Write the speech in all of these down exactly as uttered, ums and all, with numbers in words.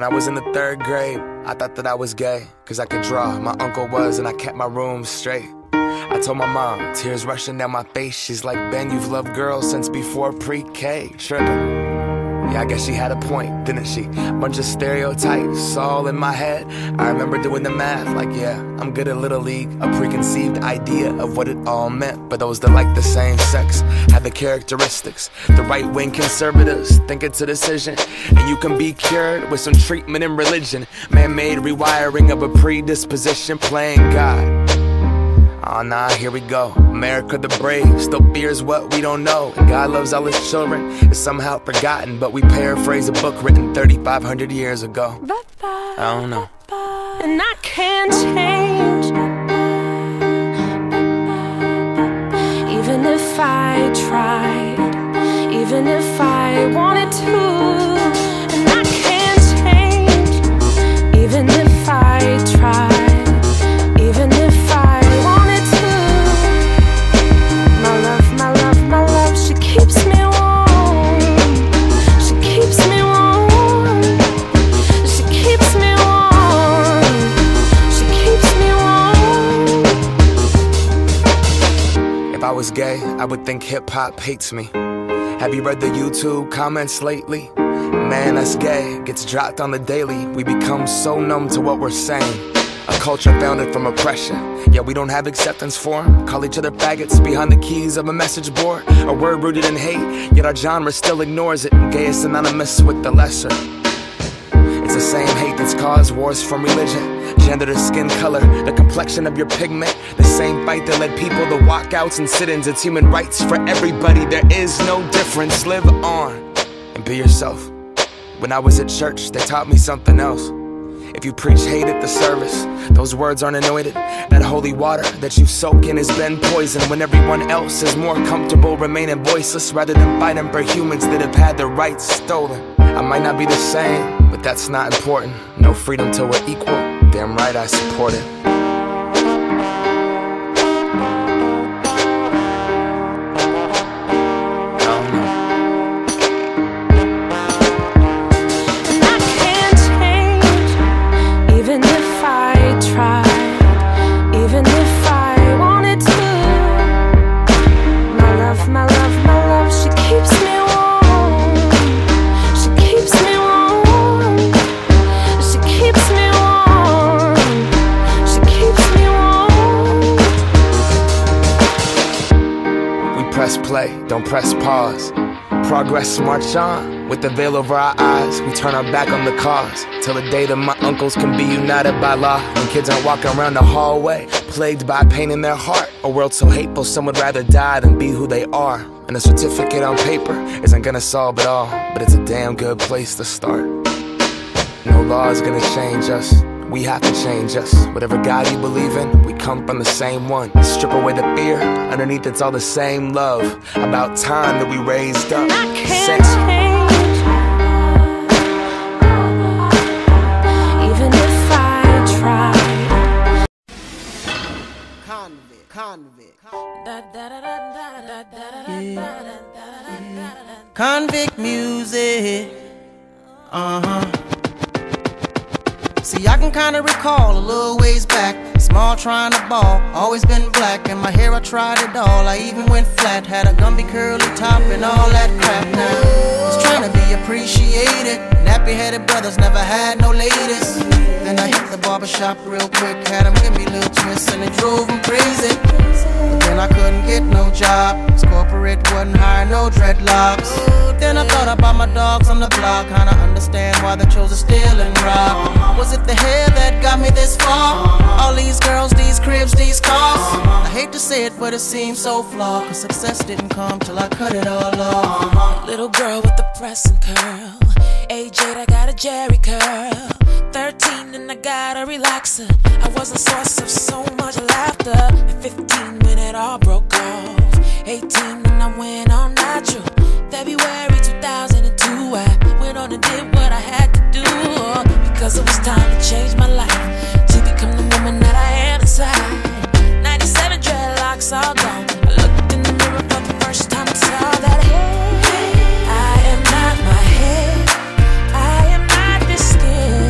I was in the third grade, I thought that I was gay, cause I could draw, my uncle was, and I kept my room straight. I told my mom, tears rushing down my face, she's like, Ben, you've loved girls since before pre-K. Trippin'. Yeah, I guess she had a point, didn't she? Bunch of stereotypes all in my head. I remember doing the math, like, yeah, I'm good at Little League. A preconceived idea of what it all meant. But those that like the same sex had the characteristics. The right-wing conservatives think it's a decision, and you can be cured with some treatment in religion. Man-made rewiring of a predisposition, playing God. Oh nah, here we go. America the brave still fears what we don't know. And God loves all his children, it's somehow forgotten, but we paraphrase a book written thirty-five hundred years ago. I don't know. And I can't change, even if I tried, even if I wanted to. And I can't change, even if I tried, even if I keeps me warm, she keeps me warm, she keeps me warm, she keeps me warm. If I was gay, I would think hip-hop hates me. Have you read the YouTube comments lately? Man, that's gay, gets dropped on the daily. We become so numb to what we're saying. A culture founded from oppression. Yeah, we don't have acceptance for them. Call each other faggots behind the keys of a message board. A word rooted in hate, yet our genre still ignores it. Gay is synonymous with the lesser. It's the same hate that's caused wars from religion, gender to skin color, the complexion of your pigment. The same fight that led people to walkouts and sit-ins. It's human rights for everybody, there is no difference. Live on and be yourself. When I was at church, they taught me something else. If you preach hate at the service, those words aren't anointed. That holy water that you soak in has been poisoned. When everyone else is more comfortable remaining voiceless, rather than fighting for humans that have had their rights stolen. I might not be the same, but that's not important. No freedom till we're equal, damn right I support it. Play, don't press pause. Progress march on, with the veil over our eyes. We turn our back on the cause, till the day that my uncles can be united by law. When kids aren't walking around the hallway, plagued by pain in their heart. A world so hateful, some would rather die than be who they are. And a certificate on paper isn't gonna solve it all, but it's a damn good place to start. No law is gonna change us, we have to change us. Whatever God you believe in, we come from the same one. Strip away the fear, underneath it's all the same love. About time that we raised up. And I can't change, even if I try. Convict, convict, yeah. Convict music, uh-huh. See, I can kinda recall a little ways back, small trying to ball, always been black. In my hair I tried it all, I even went flat. Had a Gumby curly top and all that crap. Now, was trying to be appreciated. Nappy-headed brothers never had no ladies. Then I hit the barbershop real quick, had them give me little twists and it drove them crazy. But then I couldn't get no job, cause corporate wasn't hiring no dreadlocks. Then I thought about my dogs on the block, kinda understand why they chose to steal and rob. Was it the hair that got me this far? All these girls, these cribs, these cars. I hate to say it, but it seems so flawed, cause success didn't come till I cut it all off. Little girl with the pressing curl, age eight I got a Jerry curl, thirteen and I got a relaxer. I was a source of so much laughter. At fifteen when it all broke off, eighteen when I went on natural. February two thousand two I went on and did what I had to do, because it was time to change my life, to become the woman that I am inside. Ninety-seven dreadlocks all gone, I looked in the mirror for the first time and saw that hey, I am not my head, I am not this skin.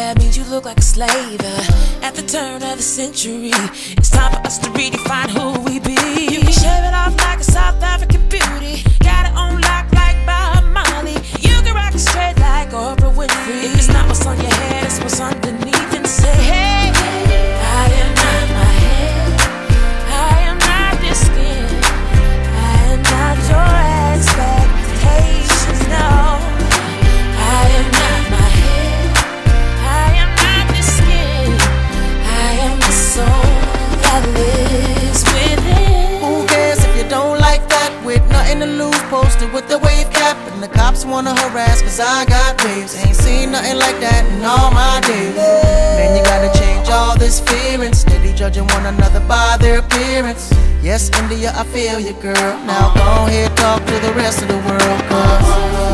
hair means you look like a slave. uh, At the turn of the century, it's time for us to redefine who we be. You can shave it off like a South African beauty, got it on lock like Bob Marley. You can rock it straight like Oprah Winfrey. If it's not what's on your head, it's what's underneath. And say, hey, I am not my hair, I am not this skin, I am not your expectations, no. I am not my hair, I am not this skin, I am the soul that lives within. Who cares if you don't like that? With nothing to lose, posted with the wave cap, and the cops wanna harass cause I got waves. Ain't seen nothing like that in all my days. Man, you gotta change all this fear and steady judging one another by their appearance. Yes, India, I feel you, girl. Now go ahead, talk to the rest of the world, cause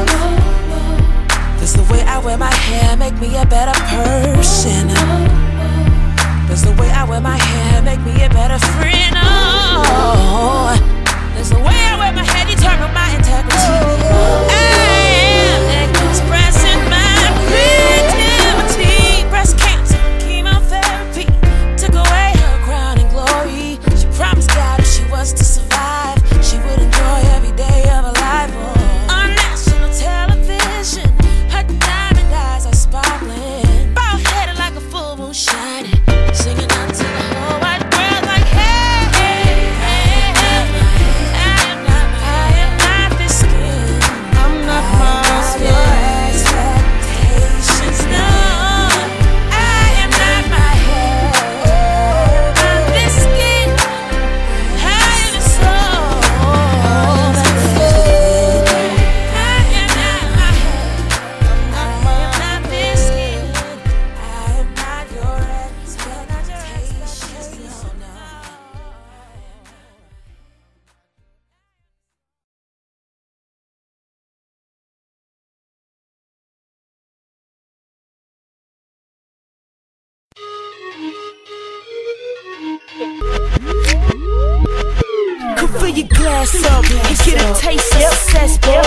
does the way I wear my hair make me a better person? Does the way I wear my hair make me a better friend? Oh, does the way I wear my hair determine my integrity? I am expressing my creativity. Breast cancer, chemotherapy took away her crown and glory. She promised God if she was to survive, she would enjoy every day of her life. Oh, on national television, her diamond eyes are sparkling, bald headed like a full moon shining, singing out to the whole wide world like, hey, hey, hey, hey, I am not, I am not this skin, I'm not my your expectations, no. I am not my hair, I'm this skin, I am the soul that lives within. I am not my hair, I am not this skin, I am not your expectations, no, no. Could fill your glass up and get a taste of success, boy.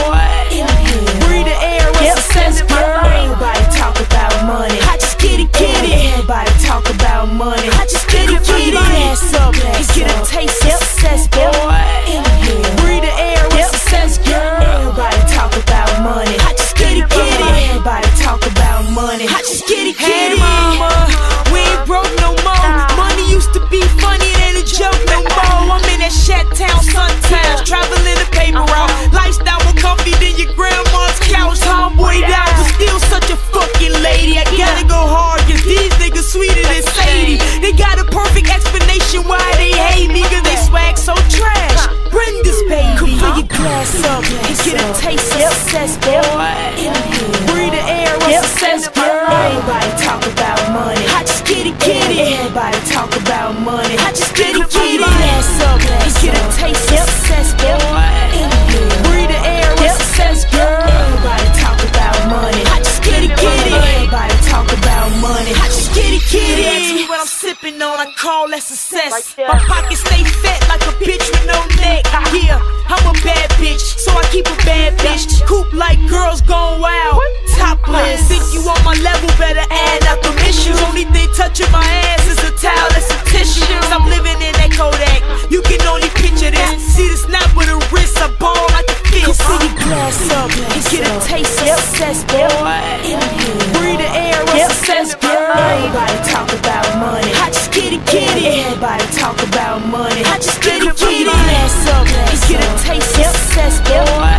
Breathe the air of success, girl. Everybody talk about money. I just get it, get it. Everybody talk about money. I just get it, get it. Glass up and get a taste of success, boy. Breathe the air of success, girl. Everybody talk about money. I just get it, get it. Everybody talk about money. I just get it, get it. Hey mama, we ain't broke no more. Money used to be funny, it ain't a joke no more. I'm in that Shat Town, Suntown, traveling the paper route. Lifestyle more comfy than your grandma's couch. Tomboyed out, but still such a fucking lady. I gotta go hard, cause these niggas sweeter than Sadie. They got a perfect explanation why they hate me, cause they swag so trash. Brenda's baby. Could fill your glass up and get a taste of success, boy. Breathe the air of success, girl. Everybody talk about money. I just get it, get it. Everybody talk about money. I just get it, get it. Glass up and get a taste of success, boy. Breathe the air of success, girl. Everybody talk about money. I just get it, get it. Everybody talk about money. I just get it, get it. Ask me what I'm sipping on, I call that success. My pockets stay fat like a bitch with no neck. Yeah, I'm a bad bitch, so I keep a bad bitch. Coop like girls gone wild, topless. Think you on my level, better add up the issues. Only thing touching my ass is a towel, that's a tissue. I'm living in that Kodak, you can only picture this. See the snap with a wrist, I ball like a fist. Could fill your glass up and get a taste of success, boy. Breathe the air of success, girl. Everybody talk about money. I just get it, get it. Everybody talk about money. I just get it, get it. Glass up and get a taste of success, boy.